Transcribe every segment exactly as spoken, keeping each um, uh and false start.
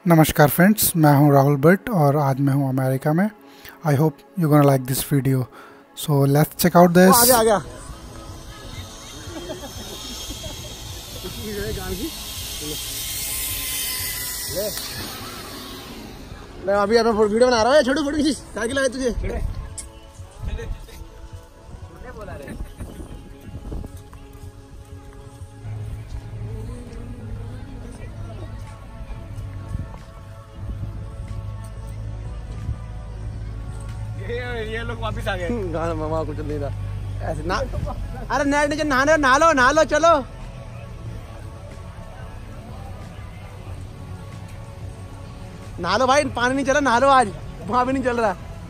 नमस्कार फ्रेंड्स, मैं हूं राहुल भट्ट और आज मैं हूं अमेरिका में। I hope you gonna like this video, so let's check out this. आ गया आ गया। ले मैं अभी मैं वीडियो बना रहा हूँ। छोटू फोटो खींच, साइकिल आए तुझे। ये लोग वापस आ गए। गाना मामा कुछ नहीं था ऐसे ना। अरे नेट नीचे नहाने नहा लो नहा लो चलो। नहा लो भाई, पानी नहीं चला, नहा लो। आज वहां भी नहीं चल रहा।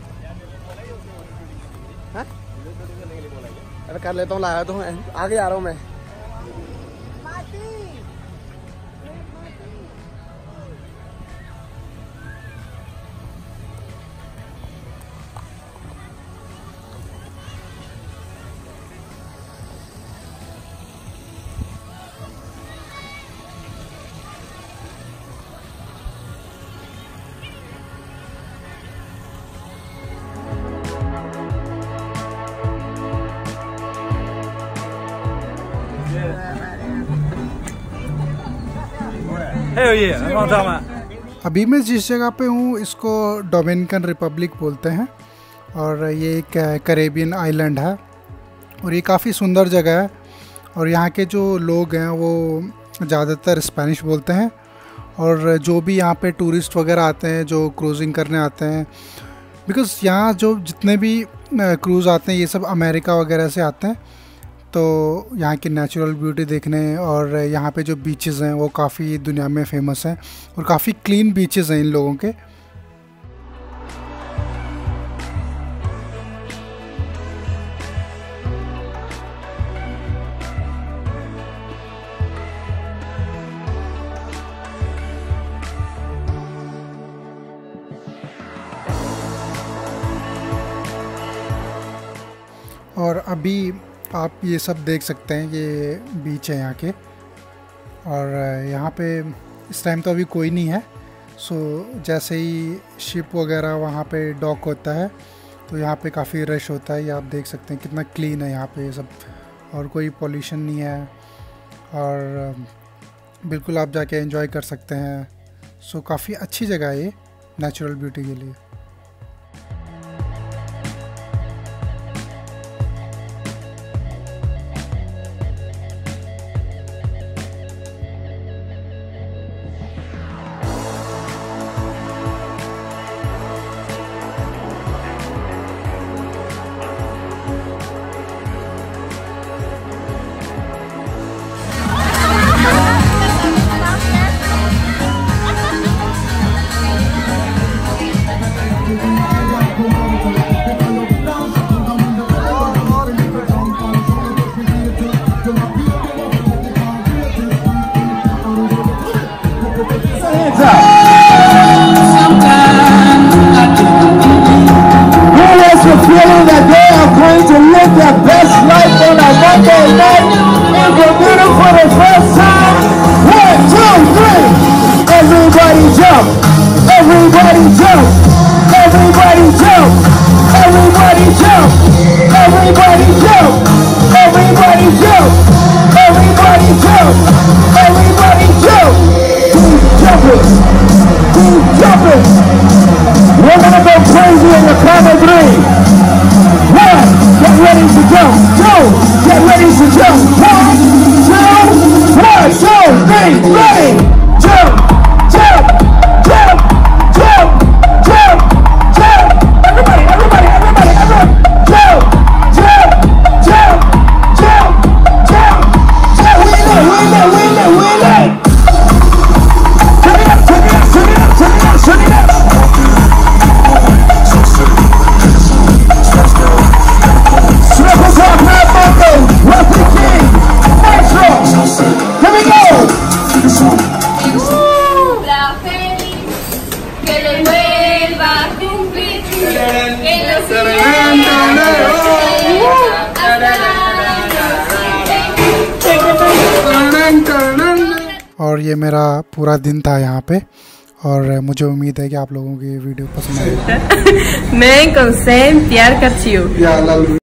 है? अरे कर लेता हूँ, लाया तो आगे आ रहा हूँ मैं। अभी मैं जिस जगह पे हूँ इसको डोमिनिकन रिपब्लिक बोलते हैं और ये एक कैरेबियन आइलैंड है और ये काफ़ी सुंदर जगह है। और यहाँ के जो लोग हैं वो ज़्यादातर स्पेनिश बोलते हैं और जो भी यहाँ पे टूरिस्ट वगैरह आते हैं जो क्रूजिंग करने आते हैं, बिकॉज़ यहाँ जो जितने भी क्रूज़ आते हैं ये सब अमेरिका वगैरह से आते हैं, तो यहाँ की नेचुरल ब्यूटी देखने और यहाँ पे जो बीचेस हैं वो काफ़ी दुनिया में फेमस हैं और काफ़ी क्लीन बीचेस हैं इन लोगों के। और अभी आप ये सब देख सकते हैं, ये बीच है यहाँ के और यहाँ पे इस टाइम तो अभी कोई नहीं है। सो जैसे ही शिप वगैरह वहाँ पे डॉक होता है तो यहाँ पे काफ़ी रश होता है। ये आप देख सकते हैं कितना क्लीन है यहाँ पे ये सब और कोई पोल्यूशन नहीं है और बिल्कुल आप जाके एंजॉय कर सकते हैं। सो काफ़ी अच्छी जगह है ये नेचुरल ब्यूटी के लिए। Feeling that they are going to live their best life on a Monday night in Bermuda for the first time. One, two, three. Everybody jump. Everybody jump. Everybody jump. Everybody jump. Everybody jump. Everybody jump. Everybody jump. Everybody jump. Keep jumping. Keep jumping. We're gonna go crazy in the count of three. One, get ready to jump. Two, get ready to jump. One, two, one, two, three, ready. Jump, jump, jump, jump, jump, jump. Everybody, everybody, everybody, everybody. Jump, jump, jump, jump, jump, jump. We in it, we in it, we in it, we in it. Turn it up, turn it up, turn it up, turn it up, turn it up. Circles up, Mad Monday, Wesley King, Maestro. Here we go. La feliz, que le vuelva a cumplir, que lo और ये मेरा पूरा दिन था यहाँ पे और मुझे उम्मीद है कि आप लोगों की वीडियो पसंद आएगी। मैं कौन से प्यार करती हूँ।